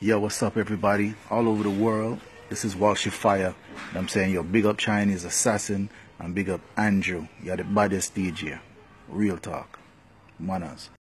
Yo, what's up everybody? All over the world. This is Walshy Fire. I'm saying, yo, big up Chinese Assassin and big up Andrew. You're the baddest DJ. Real talk. Manners.